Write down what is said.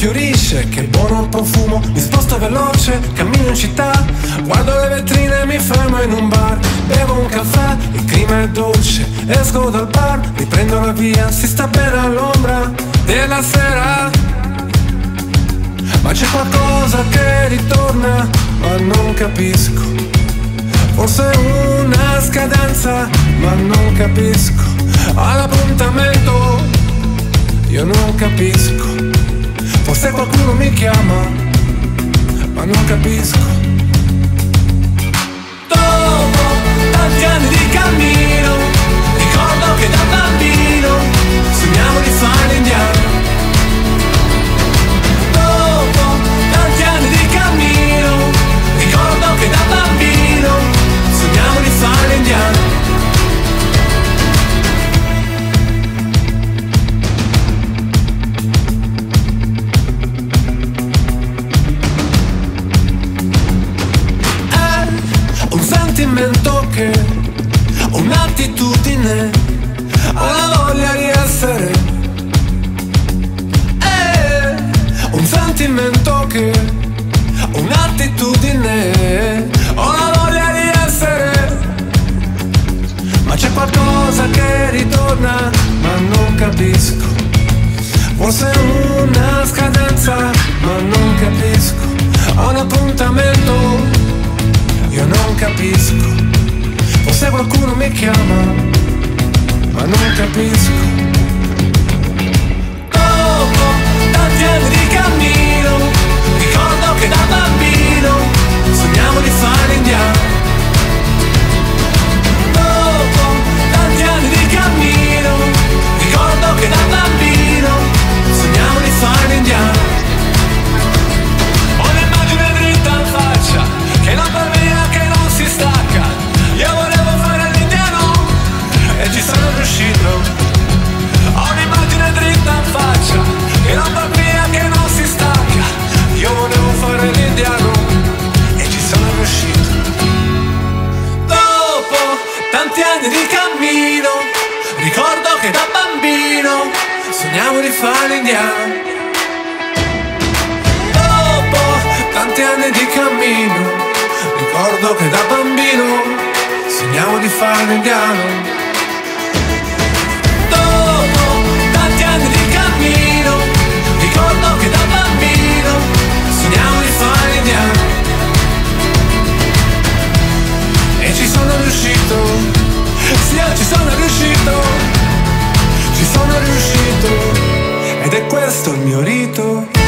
fiorisce, che buono il profumo. Mi sposto veloce, cammino in città, guardo le vetrine e mi fermo in un bar. Bevo un caffè, il clima è dolce, esco dal bar, riprendo la via, si sta bene all'ombra della sera. Ma c'è qualcosa che ritorna, ma non capisco. Forse una scadenza, ma non capisco. All'appuntamento, io non capisco. Forse qualcuno mi chiama, ma non capisco. Dopo tanti anni di cammino, ricordo che da bambino sognavo di fare l'indiano. Dopo tanti anni di cammino, ricordo che da bambino sognavo di fare l'indiano. Che ho un'attitudine, ho la voglia di essere, un sentimento che ho un'attitudine, ho la voglia di essere. Ma c'è qualcosa che ritorna, ma non capisco. Forse una scadenza, ma non capisco. Ho un appuntamento, io non capisco. Forse qualcuno mi chiama, ma non capisco. Dopo tanti anni di cammino, ricordo che da bambino sognavo di fare l'indiano. Dopo tanti anni di cammino, ricordo che da bambino sognavo di fare l'indiano. Ho un'immagine dritta in faccia, che non va via, che non si stacca. Io volevo fare l'indiano e ci sono riuscito. Ho un'immagine dritta in faccia, che non va via, che non si stacca. Io volevo fare l'indiano e ci sono riuscito. Dopo tanti anni di cammino, ricordo che da bambino sognavo di fare l'indiano. Dopo tanti anni di cammino, ricordo che da bambino sognavo di fare l'indiano. Dopo tanti anni di cammino, ricordo che da bambino sognavo di fare l'indiano. E ci sono riuscito, sì, io ci sono riuscito, ci sono riuscito. Ed è questo il mio rito.